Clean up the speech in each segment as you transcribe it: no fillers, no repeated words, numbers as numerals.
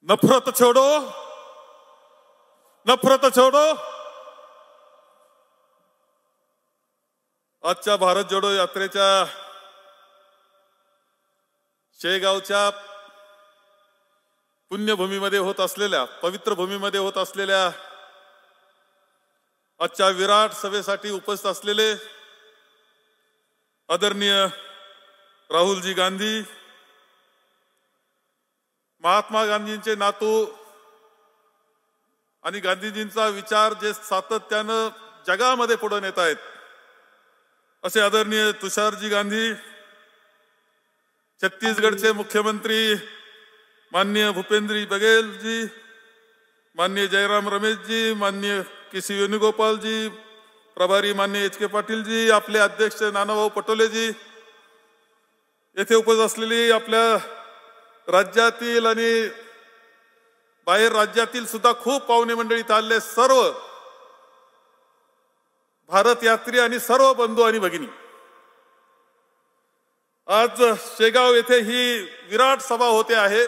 नफरत छोडो, नफरत छोडो। आजच्या भारत जोडो यात्रेच्या शेगावच्या पुण्यभूमीमध्ये होत असलेल्या, पवित्र भूमीमध्ये होत असलेल्या आजच्या विराट सभेसाठी उपस्थित असलेले आदरणीय राहुलजी गांधी, महात्मा गांधींचे नातू आणि गांधीजींचा विचार जे सातत्यानं जगामध्ये पुढे नेत आहेत असे आदरणीय तुषारजी गांधी, छत्तीसगडचे मुख्यमंत्री माननीय भूपेंद्र बघेल जी, माननीय जयराम रमेश जी, माननीय केसी वेणुगोपाल जी, प्रभारी माननीय एच के पाटील जी, आपले अध्यक्ष नानाभाऊ पटोले जी, येथे उपस्थित असलेली आपल्या राज्यातील आणि बाहेर राज्यातील सुद्धा खूप पाहुणे मंडळी चालले, सर्व भारत यात्री आणि सर्व बंधू आणि भगिनी, आज शेगाव येथे ही विराट सभा होते आहे।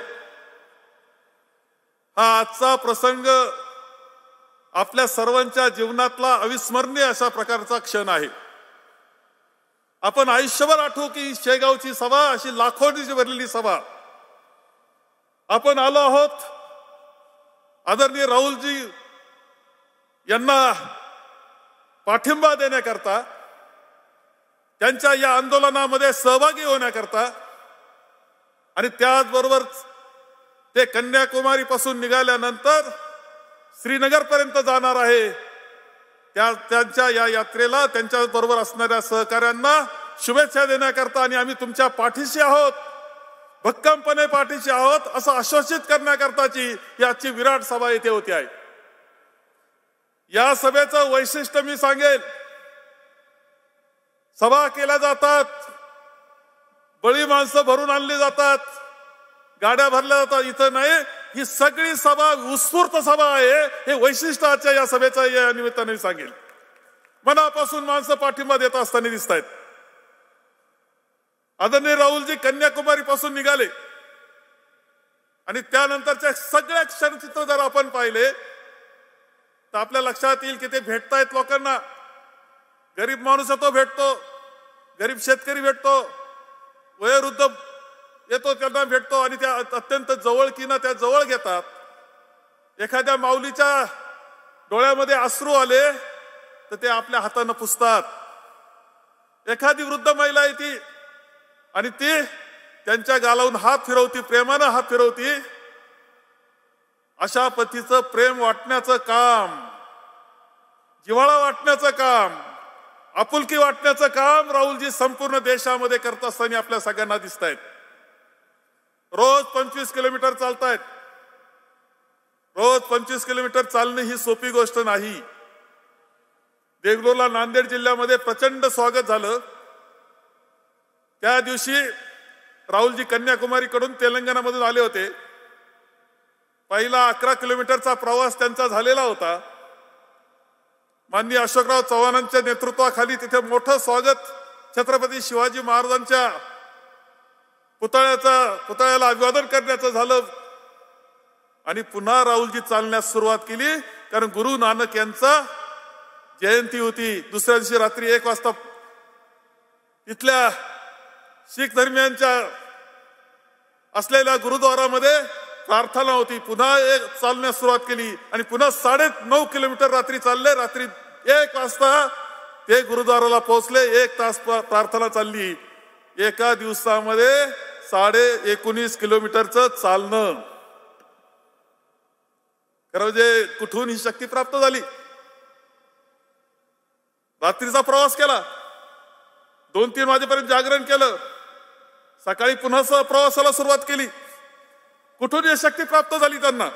हा आजचा प्रसंग आपल्या सर्वांच्या जीवनातला अविस्मरणीय अशा प्रकारचा क्षण आहे। आपण आयुष्यभर आठवू की शेगावची सभा अशी लाखोंची भरलेली सभा आपण आलो आहोत आदरणीय राहुलजी यांना पाठिंबा देण्याकरता, त्यांच्या या आंदोलनामध्ये सहभागी होण्याकरता, आणि त्याचबरोबर ते कन्याकुमारी पासून निघाल्यानंतर श्रीनगर पर्यंत जाणार आहे। त्यांच्या या यात्रेला त्यांच्या बरोबर असणाऱ्या सहकाऱ्यांना शुभेच्छा देण्याकरता आणि आम्ही तुमच्या पाठीशी आहोत, भक्कमपणे पाठीशी आहोत असं आश्वासित करण्याकरताची याची विराट सभा येथे होती आहे। या सभेचं वैशिष्ट्य मी सांगेल, सभा केल्या जातात, बळी माणसं भरून आणली जातात, गाड्या भरल्या जातात, इथं नाही, ही सगळी सभा उत्स्फूर्त सभा आहे। हे वैशिष्ट्य आजच्या या सभेचं या निमित्ताने सांगेल। मनापासून माणसं पाठिंबा देत असताना दिसत आहेत। आदरणीय राहुलजी कन्याकुमारी पासून निघाले आणि त्यानंतरचे सगळे क्षणचित्र जर आपण पाहिले तर आपल्या लक्षात येईल की ते भेटतायत लोकांना। गरीब माणूस तो भेटतो, गरीब शेतकरी भेटतो, वयोवृद्ध येतो त्यांना भेटतो आणि त्या अत्यंत जवळकीनं त्या जवळ घेतात। एखाद्या माऊलीच्या डोळ्यामध्ये अश्रू आले तर ते आपल्या हातानं पुसतात। एखादी वृद्ध महिला येते आणि ती त्यांच्या गालावून हात फिरवती, प्रेमानं हात फिरवती। अशा पतीचं प्रेम वाटण्याचं काम, जिव्हाळा वाटण्याचं काम, आपुलकी वाटण्याचं काम राहुलजी संपूर्ण देशामध्ये करत असताना आपल्या सगळ्यांना दिसत आहेत। रोज 25 किलोमीटर चालतायत। रोज 25 किलोमीटर चालणे ही सोपी गोष्ट नाही। देगलूरला नांदेड जिल्ह्यामध्ये प्रचंड स्वागत झालं। त्या दिवशी राहुलजी कन्याकुमारी कडून तेलंगणामधून आले होते। पहिला 11 किलोमीटरचा प्रवास त्यांचा झालेला होता। माननीय अशोकराव चव्हाणांच्या नेतृत्वाखाली तिथे मोठं स्वागत छत्रपती शिवाजी महाराजांच्या पुतळ्याला अभिवादन करण्याचं झालं आणि पुन्हा राहुलजी चालण्यास सुरुवात केली, कारण गुरु नानक यांचा जयंती होती। दुसऱ्या दिवशी रात्री 1 वाजता इथल्या शीख धर्मियांच्या असलेल्या गुरुद्वारामध्ये प्रार्थना होती। पुन्हा चालण्यास सुरुवात केली आणि पुन्हा 9.5 किलोमीटर रात्री चालले। रात्री 1 वाजता ते गुरुद्वाराला पोहोचले। 1 तास प्रार्थना चालली। एका दिवसामध्ये 19.5 किलोमीटरचं चालणं, खरं म्हणजे कुठून ही शक्ती प्राप्त झाली। रात्रीचा प्रवास केला, 2-3 वाजेपर्यंत जागरण केलं, सकाळी पुन्हा प्रवासाला सुरुवात केली। कुठून ही शक्ती प्राप्त झाली त्यांना?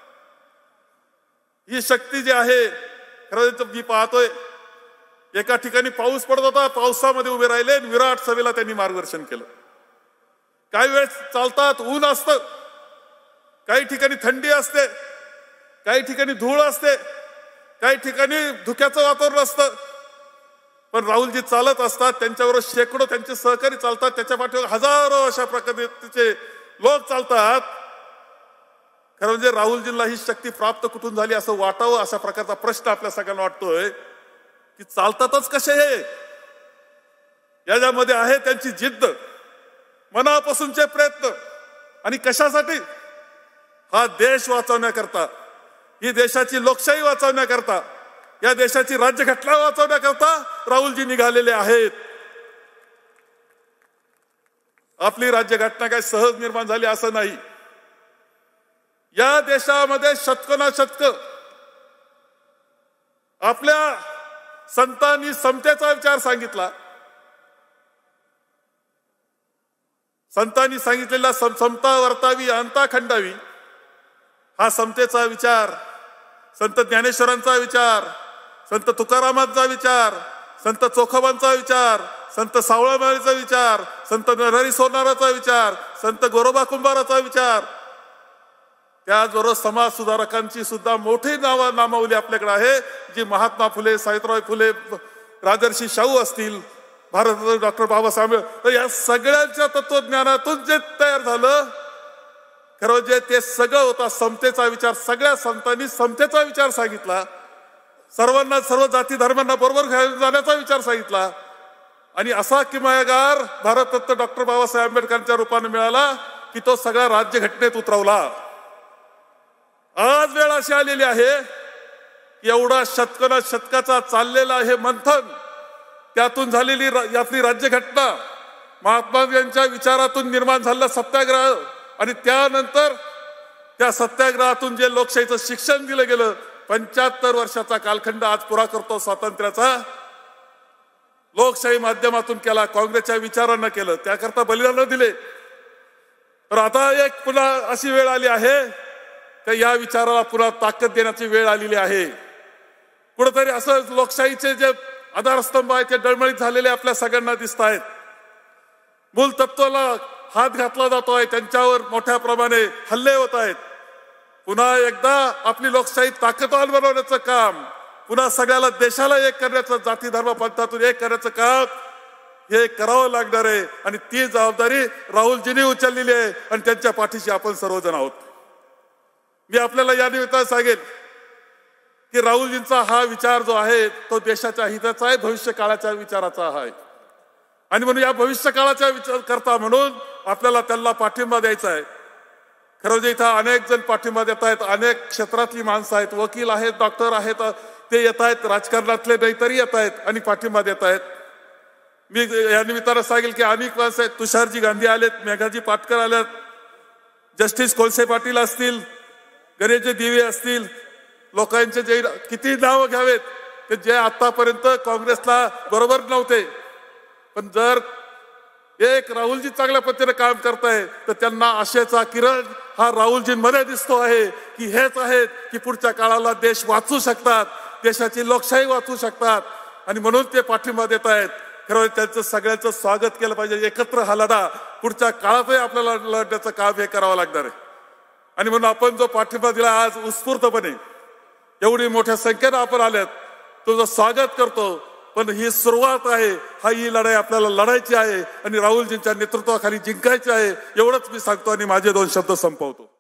ही शक्ती जी आहे, खरं मी पाहतोय एका ठिकाणी पाऊस पडत होता, पावसामध्ये उभे राहिले, विराट सभेला त्यांनी मार्गदर्शन केलं। काही वेळेस चालतात, ऊन असतं, काही ठिकाणी थंडी असते, काही ठिकाणी धूळ असते, काही ठिकाणी धुक्याचं वातावरण असतं, पण राहुलजी चालत असतात, त्यांच्याबरोबर शेकडो त्यांचे सहकारी चालतात, त्याच्या पाठीवर हजारो अशा प्रकारचे लोक चालतात। खरं म्हणजे राहुलजींना ही शक्ती प्राप्त कुठून झाली असं वाटावं, अशा प्रकारचा प्रश्न आपल्या सगळ्यांना वाटतोय की चालतातच कसे हे. याच्यामध्ये आहे त्यांची जिद्द, मनापासूनचे प्रयत्न, आणि कशासाठी? हा देश वाचवण्याकरता, ही देशाची लोकशाही वाचवण्याकरता, या देशाची राज्यघटना वाचवण्याकरता राहुलजी निघालेले आहेत. आपली राज्यघटना काय सहज निर्माण झाली असं नाही. या देशामध्ये शतकोनाशतक आपल्या संतांनी समतेचा विचार सांगितला. संतांनी सांगितलेला समता वर्तावी अंता खंडावी, हा समतेचा विचार, संत ज्ञानेश्वरांचा विचार, संत तुकारामांचा विचार, संत चोखोबांचा विचार, संत सावळामाळीचा विचार, संत नरहरी सोनाराचा विचार, संत गोरोबा कुंभाराचा विचार, त्याचबरोबर समाज सुधारकांची सुद्धा मोठी नामावली आपल्याकडे आहे, जी महात्मा फुले, सावित्रीबाई फुले, राजर्षी शाहू असतील, भारतरत्न डॉक्टर बाबासाहेब, तर या सगळ्यांच्या तत्वज्ञानातून जे तयार झालं, खरं म्हणजे ते सगळं होता समतेचा विचार. सगळ्या संतांनी समतेचा विचार सांगितला, सर्वांना, सर्व जाती धर्मांना बरोबर घेऊन जाण्याचा विचार सांगितला, आणि असा किमयागार भारतरत्न डॉक्टर बाबासाहेब आंबेडकरांच्या रूपाने मिळाला की तो सगळा राज्यघटनेत उतरवला. आज वेळ अशी आलेली आहे की एवढा शतकाचा चाललेला हे मंथन, त्यातून झालेली आपली राज्यघटना, महात्मा गांधींच्या विचारातून निर्माण झालेला सत्याग्रह, आणि त्यानंतर त्या सत्याग्रहातून जे लोकशाहीचं शिक्षण दिलं गेलं, 75 वर्षाचा कालखंड आज पुरा करतो स्वातंत्र्याचा. लोकशाही माध्यमातून केला, काँग्रेसच्या विचारांना केलं, त्याकरता बलिदान दिले. तर आता एक पुन्हा अशी वेळ आली आहे की या विचाराला पुन्हा ताकद देण्याची वेळ आलेली आहे. कुठेतरी असं लोकशाहीचे जे आधारस्तंभ आहेत ते डळमळीत झालेले आपल्या सगळ्यांना दिसत आहेत. मूल तत्वाला हात घातला जातोय, त्यांच्यावर मोठ्या प्रमाणे हल्ले होत आहेत. पुन्हा एकदा आपली लोकशाही ताकदवान बनवण्याचं काम, पुन्हा सगळ्याला देशाला एक करण्याचं, जाती धर्म पंथातून एक करण्याचं काम हे करावं लागणार आहे, आणि ती जबाबदारी राहुलजींनी उचललेली आहे, आणि त्यांच्या पाठीशी आपण सर्वजण आहोत. मी आपल्याला या निमित्ताने सांगेन की राहुलजींचा हा विचार जो आहे तो देशाच्या हिताचा आहे, भविष्य काळाच्या विचाराचा आहे, आणि म्हणून या भविष्य काळाच्या विचार करता म्हणून आपल्याला त्यांना पाठिंबा द्यायचा आहे. खरं म्हणजे इथं अनेक जण पाठिंबा देत आहेत, अनेक क्षेत्रातली माणसं आहेत, वकील आहेत, डॉक्टर आहेत, ते येत आहेत, राजकारणातले नेतरी येत आहेत आणि पाठिंबा देत आहेत. मी या निमित्तानं सांगेल की अनेक माणसं आहेत, तुषारजी गांधी आलेत, मेघाजी पाटकर आल्यात, जस्टिस कोळसे पाटील असतील, गणेशजी दिवे असतील, लोकांचे जे किती नाव घ्यावेत ते जे आतापर्यंत काँग्रेसला बरोबर नव्हते, पण जर एक राहुलजी चांगल्या पद्धतीने काम करताय तर त्यांना आशेचा किरण हा राहुलजींमध्ये दिसतो आहे की हेच आहेत की पुढच्या काळाला देश वाचू शकतात, देशाची लोकशाही वाचू शकतात, आणि म्हणून ते पाठिंबा देत आहेत. खरं त्यांचं सगळ्यांचं स्वागत केलं पाहिजे. एकत्र हा लढा पुढच्या काळातही आपल्याला लढण्याचं काम हे करावं लागणार आहे, आणि म्हणून आपण जो पाठिंबा दिला आज उत्स्फूर्तपणे, एवढी मोठ्या संख्येनं आपण आल्यात, तुझं स्वागत करतो. पण ही सुरुवात आहे, ही लढाई आपल्याला लढायची आहे, आणि राहुलजींच्या नेतृत्वाखाली जिंकायची आहे, एवढंच मी सांगतो आणि माझे 2 शब्द संपवतो.